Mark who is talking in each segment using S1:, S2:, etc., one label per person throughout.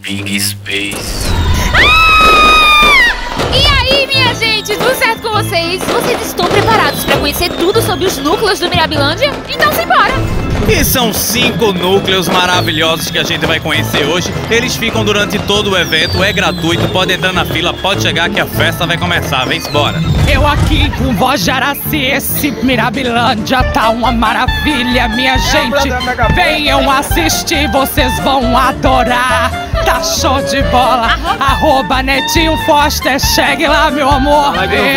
S1: Big Space.
S2: E aí, minha gente, tudo certo com vocês? Vocês estão preparados para conhecer tudo sobre os núcleos do Mirabilândia? Então simbora!
S3: E são 5 núcleos maravilhosos que a gente vai conhecer hoje. Eles ficam durante todo o evento, é gratuito, pode entrar na fila, pode chegar que a festa vai começar. Vem embora.
S4: Eu aqui com voz de Araci, esse Mirabilândia tá uma maravilha, minha gente. Venham assistir, vocês vão adorar. Tá show de bola. @ Netinho Foster, chegue lá, meu amor.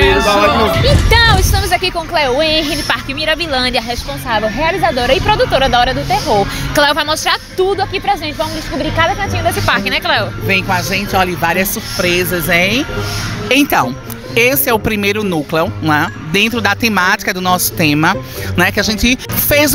S2: Então, estamos aqui com Cleo Henry, no Parque Mirabilândia, responsável, realizadora e produtora da Hora do Terror. Cleo vai mostrar tudo aqui pra gente. Vamos descobrir cada cantinho desse parque, né, Cleo?
S5: Vem com a gente, olha, várias surpresas, hein? Então, esse é o primeiro núcleo, né? Dentro da temática do nosso tema, né? Que a gente fez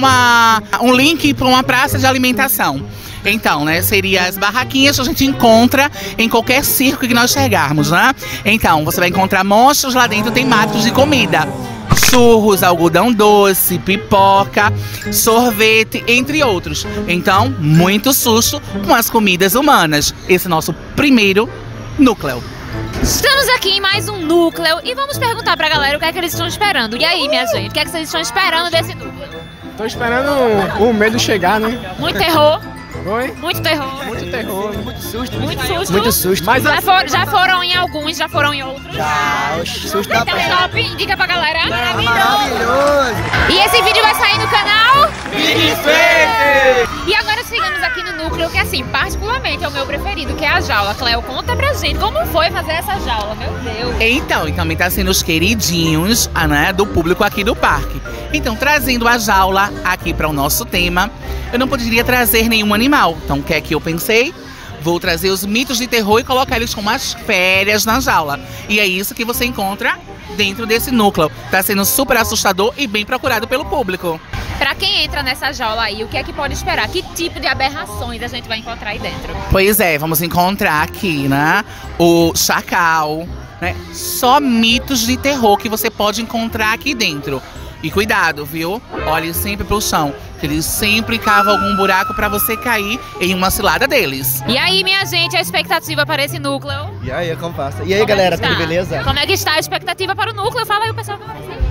S5: um link para uma praça de alimentação. Então, né, seria as barraquinhas que a gente encontra em qualquer circo que nós chegarmos, né? Então, você vai encontrar monstros lá dentro temáticos de comida. Churros, algodão doce, pipoca, sorvete, entre outros. Então, muito susto com as comidas humanas. Esse é o nosso primeiro núcleo.
S2: Estamos aqui em mais um núcleo e vamos perguntar pra galera o que é que eles estão esperando. E aí, minha gente, o que é que vocês estão esperando desse núcleo?
S6: Tô esperando o medo chegar, né?
S2: Muito terror.
S6: Oi?
S2: Muito terror.
S6: Muito terror, muito susto.
S2: Muito susto.
S6: Muito susto. Mas
S2: Já foram em alguns, já foram em outros.
S6: o susto da
S2: Então, top, indica pra galera.
S6: maravilhoso.
S2: E esse vídeo vai sair no canal
S6: Big Space!
S2: E agora chegamos aqui no núcleo que, assim, particularmente é o meu preferido, que é a jaula. Cleo, conta pra gente como foi fazer essa jaula, meu Deus.
S5: Então, e também tá sendo os queridinhos, né, do público aqui do parque. Então, trazendo a jaula aqui para o nosso tema, eu não poderia trazer nenhum animal. Então, o que é que eu pensei? Vou trazer os mitos de terror e colocar eles como as férias na jaula. E é isso que você encontra dentro desse núcleo. Tá sendo super assustador e bem procurado pelo público.
S2: Pra quem entra nessa jaula aí, o que é que pode esperar? Que tipo de aberrações a gente vai encontrar aí dentro?
S5: Pois é, vamos encontrar aqui, né, o chacal, né? Só mitos de terror que você pode encontrar aqui dentro. E cuidado, viu? Olhe sempre pro chão, que eles sempre cavam algum buraco pra você cair em uma cilada deles.
S2: E aí, minha gente, a expectativa para esse núcleo?
S6: E aí, como passa? E aí, galera, tudo beleza?
S2: Como é que está a expectativa para o núcleo? Fala aí o pessoal que vai aparecer.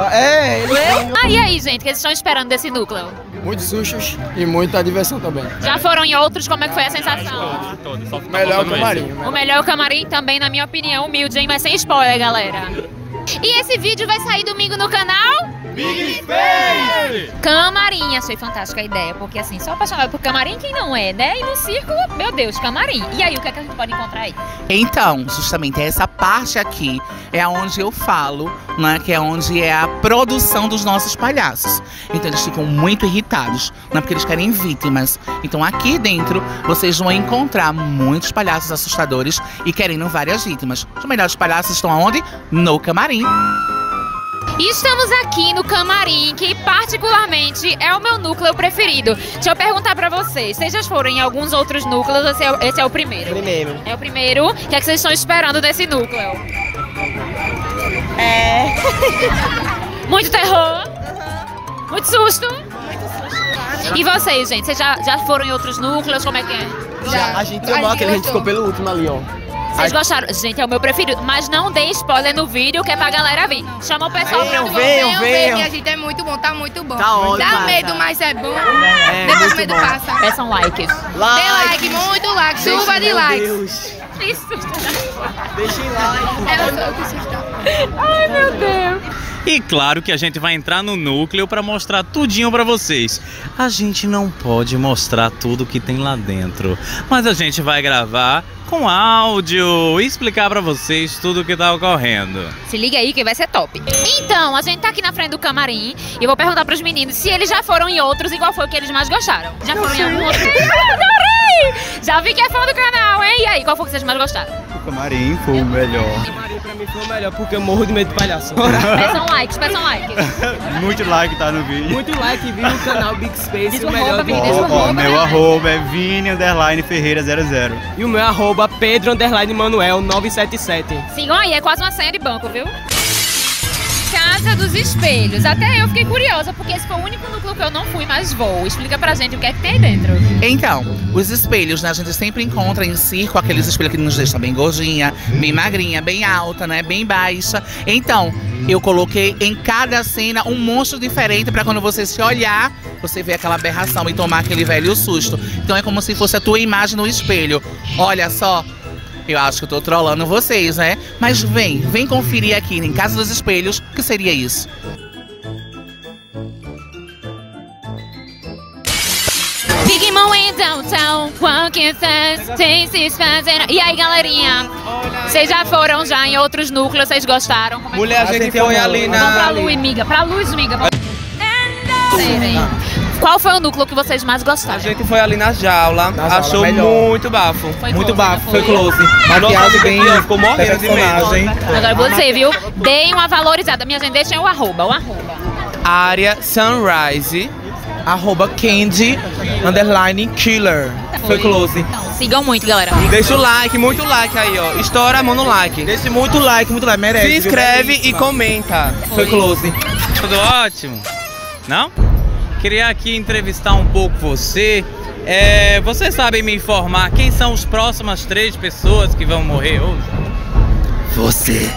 S6: Eles
S2: E aí, gente, o que eles estão esperando desse núcleo?
S6: muitos sustos e muita diversão também.
S2: Já foram em outros? Como é que foi a sensação?
S6: Melhor o camarim.
S2: O melhor é o camarim também, na minha opinião, humilde, hein? Mas sem spoiler, galera. E esse vídeo vai sair domingo no canal
S3: Big Space!
S2: Camarim. Achei fantástica a ideia, porque assim, só apaixonado por camarim quem não é, né? E no circo, meu Deus, camarim. E aí, o que é que a gente pode encontrar aí?
S5: Então, justamente essa parte aqui é onde eu falo, né, que é onde é a produção dos nossos palhaços. Então eles ficam muito irritados, né, porque eles querem vítimas. Então aqui dentro vocês vão encontrar muitos palhaços assustadores e querendo várias vítimas. Os melhores palhaços estão aonde? No camarim.
S2: E estamos aqui no camarim, que particularmente é o meu núcleo preferido. Deixa eu perguntar pra vocês já foram em alguns outros núcleos ou esse é o primeiro?
S6: Primeiro.
S2: É o primeiro. O que é que vocês estão esperando desse núcleo? Muito terror? Muito susto? E vocês, gente? Vocês já foram em outros núcleos? Como é que é?
S6: A gente amou aquele, a gente ficou pelo último ali, ó.
S2: Vocês gostaram? Gente, é o meu preferido. Mas não dê spoiler no vídeo, que é pra galera vir. Chama o pessoal pra ver.
S7: Minha gente, é muito bom, tá muito bom.
S6: Tá ótimo.
S7: Dá medo, mas é bom. Depois
S6: muito
S7: o medo
S6: bom.
S7: passa.
S2: Peçam likes.
S7: Dê like, muito like, chuva de likes.
S6: Deus.
S2: Isso.
S6: Deixem like.
S7: Ela só que susto.
S2: Ai, meu Deus.
S3: E claro que a gente vai entrar no núcleo para mostrar tudinho para vocês. A gente não pode mostrar tudo que tem lá dentro, mas a gente vai gravar com áudio e explicar para vocês tudo o que tá ocorrendo.
S2: Se liga aí que vai ser top. Então, a gente tá aqui na frente do camarim e eu vou perguntar pros meninos se eles já foram em outros e qual foi o que eles mais gostaram. Já foram em algum outro? Adorei! Já vi que é fã do canal, hein? E aí, qual foi o que vocês mais gostaram?
S8: O camarim foi o melhor.
S6: O camarim pra mim foi o melhor, porque eu morro de medo de palhaço.
S2: Peçam likes, peçam likes.
S8: Muito like tá no vídeo.
S6: Muito like, vi no canal Big Space,
S2: Diz
S6: o
S2: o
S6: melhor
S2: arroba,
S6: vídeo.
S2: Vinícius.
S8: Ó, meu arroba é Vini_Ferreira00.
S6: E o meu arroba Pedro_Manuel 977.
S2: Sigam aí, é quase uma senha de banco, viu? Casa dos Espelhos. Até eu fiquei curiosa, porque esse foi o único núcleo que eu não fui, mas vou. Explica pra gente o que é que tem aí dentro.
S5: Então, os espelhos, né? A gente sempre encontra em circo aqueles espelhos que nos deixam bem gordinha, bem magrinha, bem alta, né? Bem baixa. Então, eu coloquei em cada cena um monstro diferente pra quando você se olhar, você ver aquela aberração e tomar aquele velho susto. Então é como se fosse a tua imagem no espelho. Olha só. Eu acho que eu tô trollando vocês, né? Mas vem conferir aqui em Casa dos Espelhos, o que seria isso?
S2: Big Mom in downtown, walking fast, things fazendo. E aí, galerinha? Vocês já foram já em outros núcleos? Vocês gostaram? Como é que
S6: Mulher, a gente foi ali
S2: Vamos pra
S6: na...
S2: Lu, amiga. Pra Luz, amiga. Qual foi o núcleo que vocês mais
S6: A
S2: gostaram?
S6: gente foi ali na jaula,
S8: Na
S6: achou
S8: jaula, melhor.
S6: muito bafo.
S2: Foi
S8: Muito
S2: close,
S8: bafo,
S2: não
S8: foi close. Maquiagem bem,
S6: ficou morrendo de medo.
S8: personagem.
S2: Agora eu vou dizer, viu? Deem uma valorizada. Minha gente, deixem o arroba.
S6: Área Sunrise.
S8: @Candy_Killer. Foi close.
S2: Sigam muito, galera.
S6: Deixa o like, muito like aí, ó. Estoura a mão no like.
S8: Deixe muito like, merece.
S6: Se
S8: viu?
S6: inscreve e
S8: Belíssima.
S6: comenta.
S8: Foi close.
S3: Tudo ótimo? Não? Queria aqui entrevistar um pouco você. Vocês sabem me informar quem são as próximas 3 pessoas que vão morrer hoje?
S8: Você.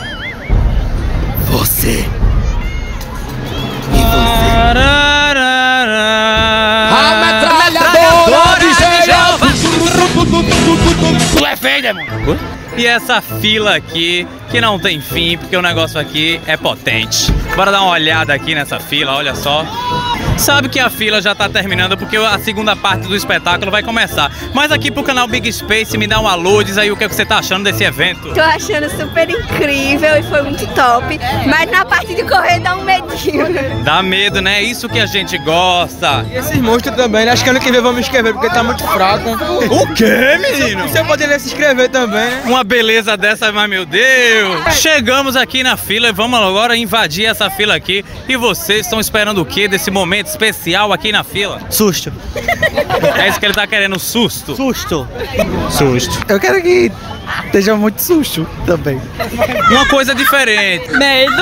S3: Tu é feio, demônio! E essa fila aqui, que não tem fim, porque o negócio aqui é potente. Bora dar uma olhada aqui nessa fila, olha só. Sabe que a fila já tá terminando porque a segunda parte do espetáculo vai começar. Mas aqui pro canal Big Space, me dá um alô, diz aí o que você tá achando desse evento.
S1: Tô achando super incrível e foi muito top, mas na parte de correr dá um medinho.
S3: Dá medo, né? Isso que a gente gosta.
S6: E esses monstros também, né? Acho que ano que vem vamos me inscrever porque tá muito fraco.
S3: O quê, menino?
S6: Você poderia se inscrever também, né?
S3: Uma beleza dessa, mas meu Deus! Chegamos aqui na fila e vamos agora invadir essa fila aqui. E vocês estão esperando o quê desse momento especial aqui na fila?
S8: Susto.
S3: É isso que ele tá querendo, susto.
S8: Susto. Eu quero que esteja muito susto também.
S3: Uma coisa diferente.
S2: Medo.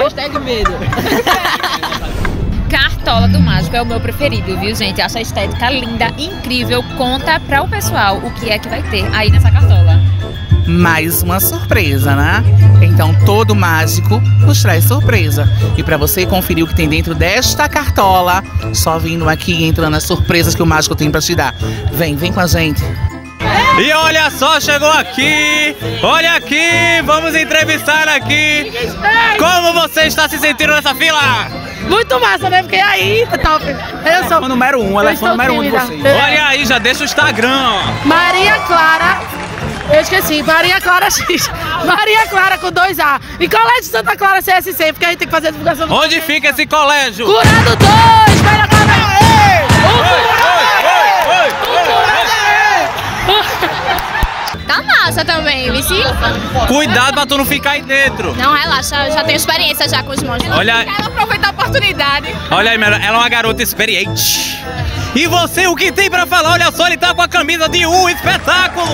S2: Cartola do Mágico é o meu preferido, viu, gente? Acho a estética linda, incrível. Conta para o pessoal o que é que vai ter aí nessa cartola.
S5: Mais uma surpresa, né? Então todo mágico nos traz surpresa. E pra você conferir o que tem dentro desta cartola, só vindo aqui e entrando nas surpresas que o mágico tem pra te dar. Vem com a gente.
S3: E olha só, chegou aqui. Olha aqui, vamos entrevistar aqui. Como você está se sentindo nessa fila?
S1: Muito massa, né? Porque aí, top. Eu sou
S8: Fã número 1, ela é fã número 1 de vocês.
S3: Olha aí, já deixa o Instagram, ó.
S1: Maria Clara. Eu esqueci, Maria Clara X. Maria Clara com 2A. E Colégio Santa Clara CSC, porque a gente tem que fazer a divulgação do
S3: Onde fica esse colégio?
S1: Curado 2, Maria Clara.
S7: Tá massa também, vici?
S3: Cuidado pra tu não ficar aí dentro.
S7: Não, relaxa, eu já tenho experiência já com os monstros.
S3: Olha,
S7: Quero aproveitar a oportunidade.
S3: olha aí, ela é uma garota experiente. E você, o que tem pra falar? Olha só, ele tá com a camisa de um espetáculo.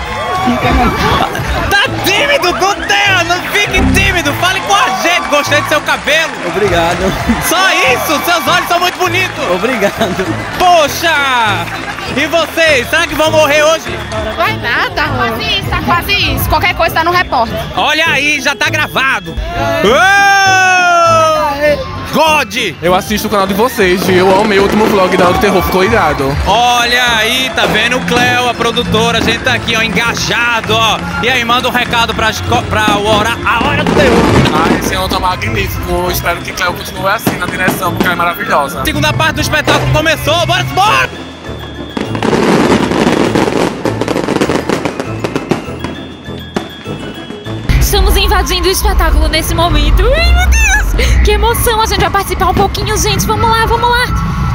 S3: Tá tímido, não fique tímido. Fale com a gente, gostei do seu cabelo.
S8: Obrigado.
S3: Só isso, seus olhos são muito bonitos.
S8: Obrigado.
S3: Poxa! E vocês, será que vão morrer hoje?
S7: Vai nada, tá quase isso. Qualquer coisa tá no repórter.
S3: Olha aí, já tá gravado. Uou! God!
S9: Eu assisto o canal de vocês e eu amei o último vlog da Hora do Terror, ficou irado.
S3: Olha aí, tá vendo, Cleo, a produtora, a gente tá aqui, ó, engajado, ó. E aí, manda um recado pra a Hora do Terror.
S9: Esse ano tá magnífico, eu espero que Cleo continue assim na direção, porque ela é maravilhosa.
S3: Segunda parte do espetáculo começou, bora!
S2: Estamos invadindo o espetáculo nesse momento. Ai, meu Deus! Que emoção! A gente vai participar um pouquinho, gente. Vamos lá, vamos lá!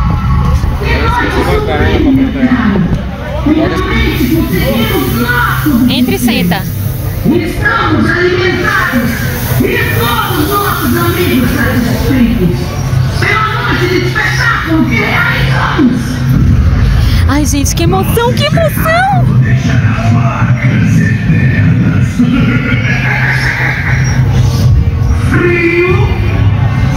S2: Entre e senta.
S10: Estamos alimentados e todos nossos amigos satisfeitos pela noite de espetáculo que realizamos.
S2: Ai, gente, que emoção, que emoção!
S10: Deixará marcas eternas. Frio,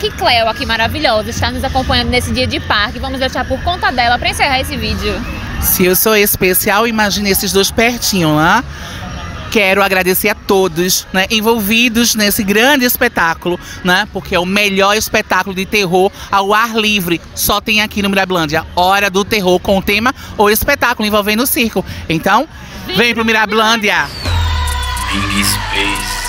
S2: que Cleo, aqui maravilhosa, está nos acompanhando nesse dia de parque. Vamos deixar por conta dela para encerrar esse vídeo.
S5: Se eu sou especial, imagine esses dois pertinho, né? Quero agradecer a todos, né, envolvidos nesse grande espetáculo, né? Porque é o melhor espetáculo de terror ao ar livre. Só tem aqui no Mirabilândia. Hora do Terror com o tema ou espetáculo envolvendo o circo. Então, vem pro Mirabilândia!
S9: Big Space.